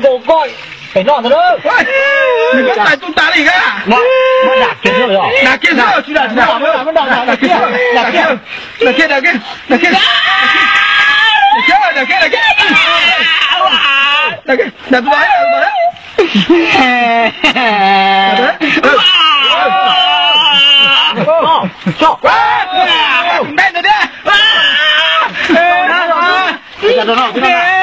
bộ coi phải nọ rồi đó đừng có tài tung ta đi cái mà đạt kia rồi à đạt kia rồi chứ đạt kia đạt kia đạt kia đạt kia đạt kia đạt kia đạt cái chọc đây rồi đấy